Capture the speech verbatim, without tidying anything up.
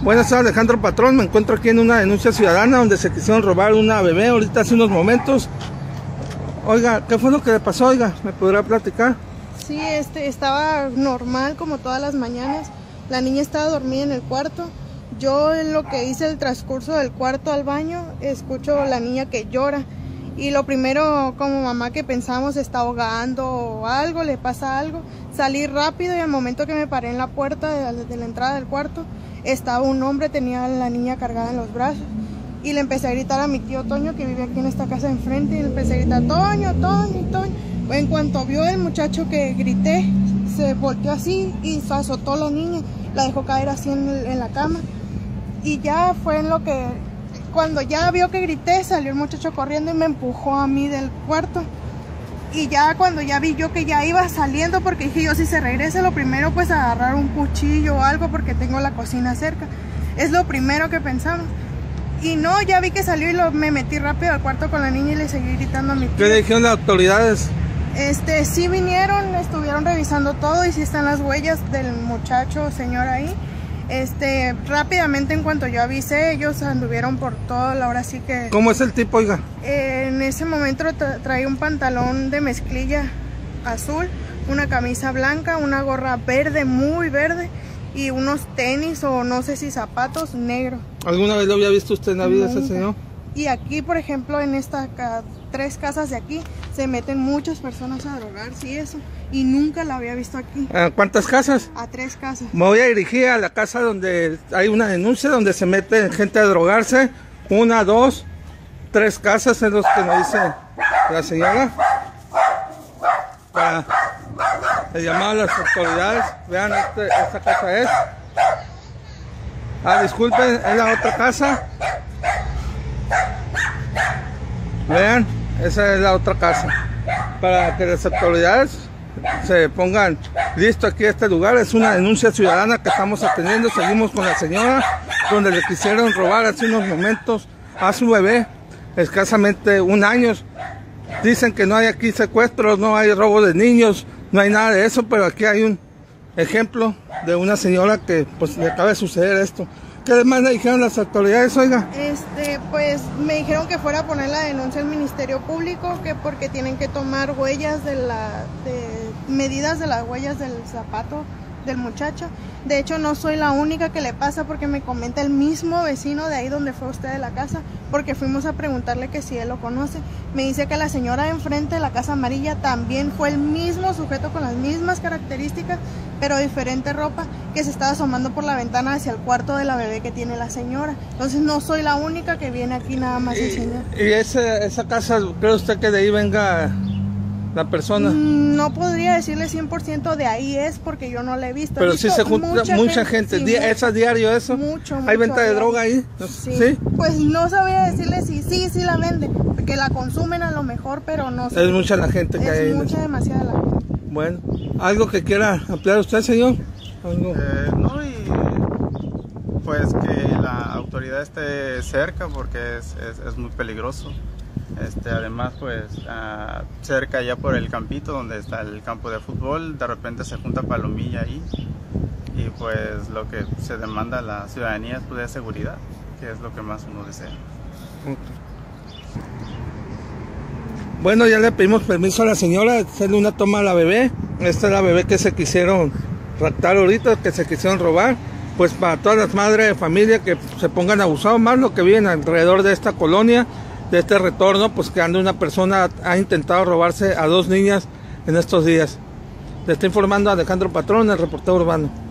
Buenas tardes, Alejandro Patrón. Me encuentro aquí en una denuncia ciudadana donde se quisieron robar una bebé ahorita hace unos momentos. Oiga, ¿qué fue lo que le pasó? Oiga, ¿me podrá platicar? Sí, este, estaba normal como todas las mañanas. La niña estaba dormida en el cuarto. Yo en lo que hice el transcurso del cuarto al baño, escucho a la niña que llora. Y lo primero como mamá que pensamos, se está ahogando o algo, le pasa algo. Salí rápido y al momento que me paré en la puerta de, de la entrada del cuarto, estaba un hombre, tenía a la niña cargada en los brazos. Y le empecé a gritar a mi tío Toño, que vive aquí en esta casa de enfrente, y le empecé a gritar, Toño, Toño, Toño. En cuanto vio el muchacho que grité, se volteó así y azotó a la niña, la dejó caer así en, en la cama. Y ya fue en lo que, cuando ya vio que grité, salió el muchacho corriendo y me empujó a mí del cuarto. Y ya cuando ya vi yo que ya iba saliendo, porque dije yo, si se regresa, lo primero pues agarrar un cuchillo o algo, porque tengo la cocina cerca. Es lo primero que pensamos. Y no, ya vi que salió y lo, me metí rápido al cuarto con la niña y le seguí gritando a mi tío. ¿Qué le dijeron las autoridades? Este, sí vinieron, estuvieron revisando todo y sí están las huellas del muchacho, señor ahí. Este, rápidamente en cuanto yo avisé, ellos anduvieron por todo, ahora sí que... ¿Cómo es el tipo, oiga? Eh, en ese momento tra traía un pantalón de mezclilla azul, una camisa blanca, una gorra verde, muy verde, y unos tenis o no sé si zapatos negros. ¿Alguna vez lo había visto usted en la vida, Nunca. ese señor? Y aquí, por ejemplo, en estas ca tres casas de aquí, se meten muchas personas a drogarse y eso. Y nunca la había visto aquí. ¿A cuántas casas? A tres casas. Me voy a dirigir a la casa donde hay una denuncia, donde se mete gente a drogarse. Una, dos, tres casas es lo que me dice la señora. Para llamar a las autoridades. Vean, este, esta casa es. Ah, disculpen, es la otra casa. Vean, esa es la otra casa. Para que las autoridades se pongan listo aquí a este lugar. Es una denuncia ciudadana que estamos atendiendo. Seguimos con la señora, donde le quisieron robar hace unos momentos a su bebé, escasamente un año. Dicen que no hay aquí secuestros, no hay robo de niños, no hay nada de eso, pero aquí hay un ejemplo de una señora que pues le acaba de suceder esto. ¿Qué demás le dijeron las autoridades, oiga? Este, pues me dijeron que fuera a poner la denuncia al Ministerio Público, que porque tienen que tomar huellas de la, de medidas de las huellas del zapato del muchacho. De hecho, no soy la única que le pasa, porque me comenta el mismo vecino de ahí donde fue usted de la casa, porque fuimos a preguntarle que si él lo conoce. Me dice que la señora de enfrente de la casa amarilla también fue el mismo sujeto con las mismas características, pero diferente ropa, que se estaba asomando por la ventana hacia el cuarto de la bebé que tiene la señora. Entonces no soy la única que viene aquí, nada más el señor. ¿Y ese, esa casa, cree usted que de ahí venga la persona? No podría decirle cien por ciento de ahí es, porque yo no la he visto. Pero he sí visto se junta mucha, mucha gente, gente. Sí, ¿es a diario eso? Mucho, mucho. ¿Hay venta de diario. droga ahí? Sí. ¿Sí? Pues no sabía decirle si sí, sí la vende, que la consumen a lo mejor, pero no sé. Es mucha la gente que es hay. Es mucha, demasiada la gente. Bueno, ¿algo que quiera ampliar usted, señor? Eh, no, y pues que la autoridad esté cerca, porque es, es, es muy peligroso. Este, además, pues uh, cerca ya por el campito donde está el campo de fútbol, de repente se junta palomilla ahí, y pues lo que se demanda a la ciudadanía es pues, seguridad, que es lo que más uno desea. Bueno, ya le pedimos permiso a la señora de hacerle una toma a la bebé. Esta es la bebé que se quisieron raptar ahorita, que se quisieron robar. Pues para todas las madres de familia que se pongan abusados, más lo que viven alrededor de esta colonia, de este retorno, pues que anda una persona ha intentado robarse a dos niñas en estos días. Le está informando Alejandro Patrón, el reportero urbano.